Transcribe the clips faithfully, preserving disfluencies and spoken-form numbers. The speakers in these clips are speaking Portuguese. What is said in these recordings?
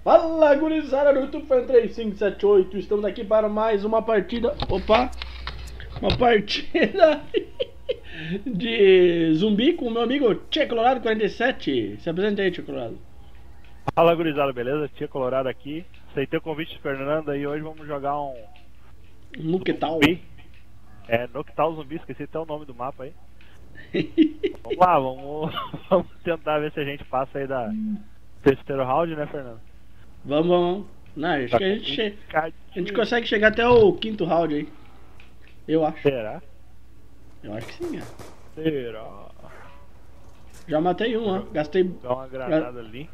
Fala, gurizada do YouTube Fan três cinco sete oito, estamos aqui para mais uma partida, opa, uma partida de zumbi com o meu amigo Tia Colorado quarenta e sete. Se apresenta aí, Tia Colorado. Fala, gurizada, beleza? Tia Colorado aqui. Aceitei o convite de Fernanda e hoje vamos jogar um... Nuketal. Zumbi. É, Nuketal Zumbi, esqueci até o nome do mapa aí. Vamos lá, vamos, vamos tentar ver se a gente passa aí da terceiro round, né, Fernanda? Vamos, vamos. Não, acho Tá que a gente, che... complicadinho. a gente consegue chegar até o quinto round aí. Eu acho. Será? Eu acho que sim, cara. Será? Já matei um, ó. Gastei. Dá uma granada ali.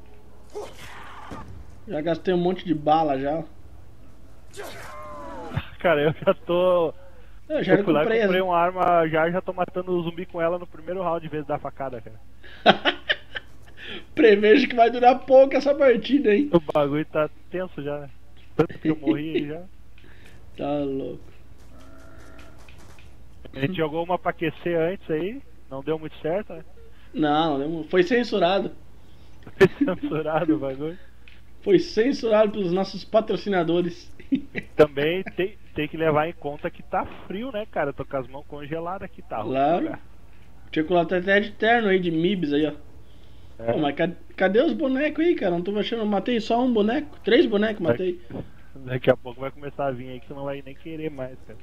Já gastei um monte de bala já. Cara, eu já tô... Eu já eu fui lá e comprei, comprei uma arma já já tô matando o zumbi com ela no primeiro round em vez de dar facada, cara. Prevejo que vai durar pouco essa partida, hein? O bagulho tá tenso já, né? Tanto que eu morri aí já. Tá louco. A gente jogou uma pra aquecer antes aí, não deu muito certo, né? Não, não, foi censurado. Foi censurado o bagulho. Foi censurado pelos nossos patrocinadores. Também tem, tem que levar em conta que tá frio, né, cara? Eu tô com as mãos congeladas aqui, tá ruim, Claro. cara. Tinha que colocar até de terno aí, de Mibs aí, ó. É. Pô, mas cadê, cadê os bonecos aí, cara? Não tô achando. Eu matei só um boneco. Três bonecos matei. Daqui a pouco vai começar a vir aí que você não vai nem querer mais, cara.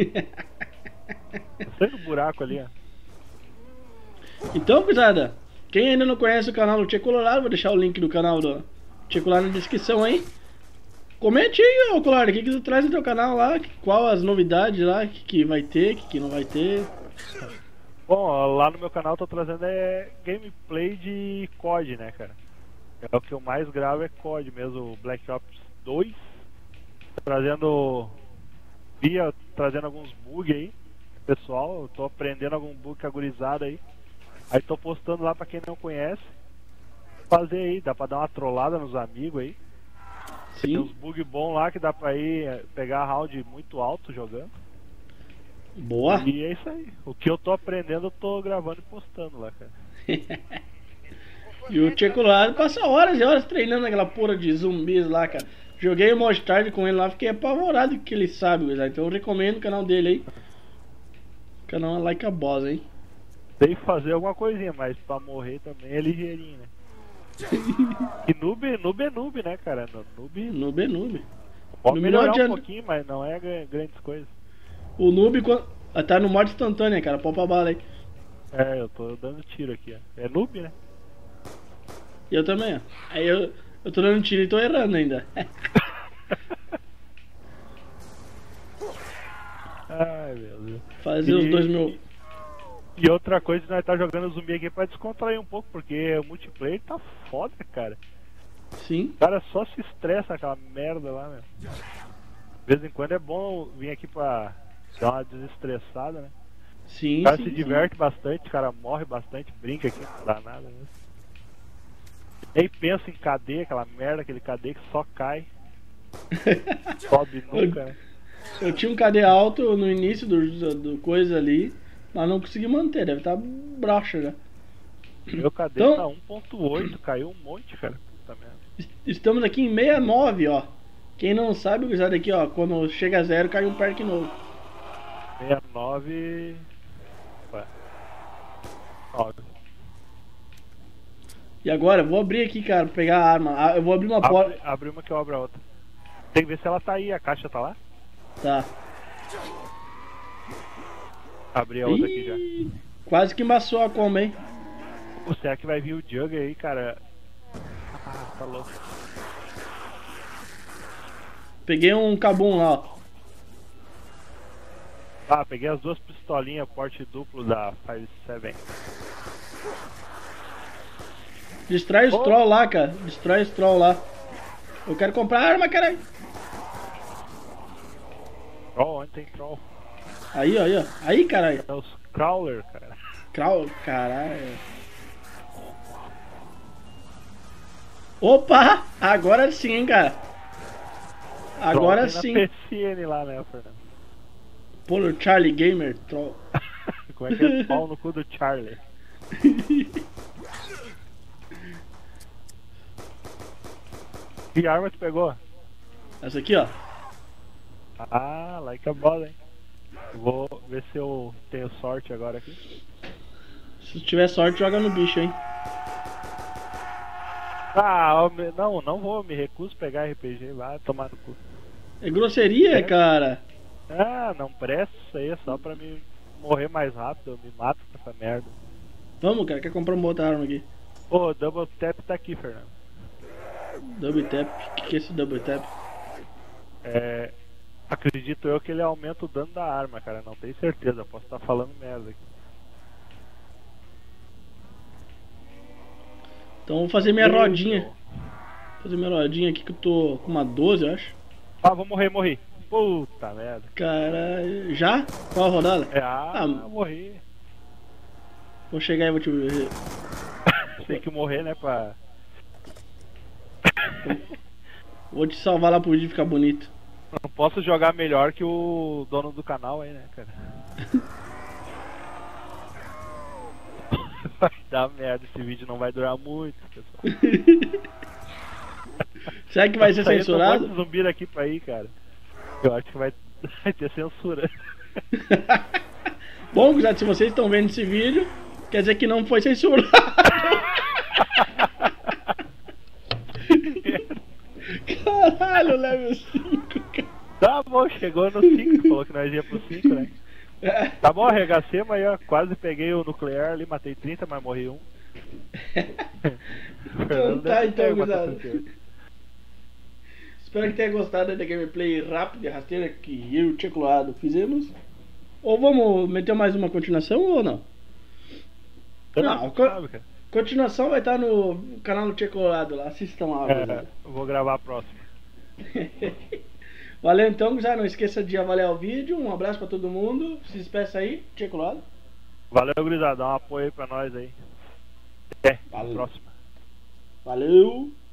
Sai do buraco ali, ó. Então, gurizada, quem ainda não conhece o canal do Tia Colorado, vou deixar o link do canal do Tia Colorado na descrição aí. Comente aí, ô Colorado, o que, que tu traz no teu canal lá? Qual as novidades lá que, que vai ter, que, que não vai ter. Bom, lá no meu canal eu tô trazendo é gameplay de C O D, né, cara? É o que eu mais gravo é C O D mesmo, Black Ops dois. Trazendo via, trazendo alguns bugs aí, pessoal. Eu tô aprendendo algum bug com a gurizada aí. Aí tô postando lá pra quem não conhece. Fazer aí, dá pra dar uma trollada nos amigos aí. Sim. Tem uns bugs bons lá que dá pra ir pegar round muito alto jogando. Boa. E é isso aí. O que eu tô aprendendo eu tô gravando e postando lá, cara. E o Tia Colorado passa horas e horas treinando aquela porra de zumbis lá, cara. Joguei o Mod Tarde com ele lá, fiquei apavorado que ele sabe, gurizada. Então eu recomendo o canal dele aí. O canal é Like a Boss, hein? Tem que fazer alguma coisinha, mas pra morrer também é ligeirinho, né? E noob, noob é noob, né, cara? Noob, Noob é noob. pode Noob melhorar não um adianta. pouquinho, mas não é gra- grandes coisas. O noob quando- tá no modo instantâneo, cara. Popa bala aí. É, eu tô dando tiro aqui, ó. É noob, né? E eu também, ó. Aí eu, eu tô dando tiro e tô errando ainda. Ai, meu Deus. Fazer E- os dois mil. E outra coisa, nós tá jogando zumbi aqui pra descontrair um pouco, porque o multiplayer tá foda, cara. Sim. O cara só se estressa aquela merda lá, né? De vez em quando é bom vir aqui pra dar uma desestressada, né? Sim, O cara sim, se sim. diverte bastante, o cara morre bastante, brinca aqui, não dá nada, né? Nem pensa em cadeia, aquela merda, aquele cadeia que só cai. Sobe nunca, né? Eu tinha um K D alto no início do, do, do coisa ali, mas não consegui manter, deve estar broxa já. Meu cadeia Então- tá um ponto oito, caiu um monte, cara. Puta merda. Est- Estamos aqui em sessenta e nove, ó. Quem não sabe, gurizada, aqui, ó, quando chega a zero, cai um parque novo. sessenta e nove. Ué. nove. E agora, eu vou abrir aqui, cara, pra pegar a arma. Ah, eu vou abrir uma porta. Abre, abre uma que eu abro a outra. Tem que ver se ela tá aí, a caixa tá lá. Tá. Abri a outra aqui já. Ih, quase que embaçou a Kombi, hein? Pô, será que vai vir o Jug aí, cara? Ah, tá louco. Peguei um cabum lá, ó. Ah, peguei as duas pistolinhas, porte duplo da cinco sete. Distrai os Oh. troll lá, cara. Distrai os troll lá. Eu quero comprar arma, caralho. Troll, onde tem troll? Aí, ó, aí, ó. Aí, caralho. É os crawler, cara. Crau, caralho. Opa! Agora sim, hein, cara. Agora Troll tem sim. na P C N lá, né, Fernando? Polo Charlie Gamer, troll. Como é que é? Pau no cu do Charlie. Que arma tu pegou? Essa aqui, ó. Ah, like a bola, hein? Vou ver se eu tenho sorte agora aqui. Se tiver sorte, joga no bicho, hein? Ah, eu me- não, não vou, me recuso a pegar R P G, vai tomar no cu. É grosseria, É. cara. Ah, não presta isso aí, é só pra me morrer mais rápido, eu me mato com essa merda. Vamos, cara, quer comprar uma outra arma aqui? Ô, Double Tap tá aqui, Fernando. Double tap. O que, que é esse double tap? É, acredito eu que ele aumenta o dano da arma, cara, não tenho certeza, posso estar falando merda aqui. Então vou fazer minha Isso. rodinha. Vou fazer minha rodinha aqui que eu tô com uma doze, eu acho. Ah, vou morrer, morri. Puta merda. Caralho. Já? Qual a rodada? É, ah, Ah, morri. Vou chegar e vou te ver. Tem que morrer, né, pra... Vou te salvar lá pro vídeo ficar bonito. Não posso jogar melhor que o dono do canal aí, né, cara? Vai dar merda, esse vídeo não vai durar muito, pessoal. Será que vai ser Tá saindo um censurado? monte de zumbi daqui pra aí, cara. Eu acho que vai, vai ter censura. Bom, gurizada, se vocês estão vendo esse vídeo, quer dizer que não foi censurado. Caralho, level cinco, cara. Tá bom, chegou no cinco, falou que nós ia pro cinco, né? É. Tá bom, arregacei, mas eu quase peguei o nuclear ali, matei trinta, mas morri um. Então tá, então, gurizada. Espero que tenha gostado da gameplay rápida e rasteira que eu e o Tchê Colorado fizemos. Ou vamos meter mais uma continuação ou não? Não, Não, co- sabe, cara. continuação vai estar no canal do Tchê Colorado lá. Assistam lá, É, gurizada. eu vou gravar a próxima. Valeu então, já não esqueça de avaliar o vídeo. Um abraço pra todo mundo. Se despeça aí, Tchê Colorado. Valeu, gurizada, dá um apoio aí pra nós aí. Até, Valeu. próxima. Valeu!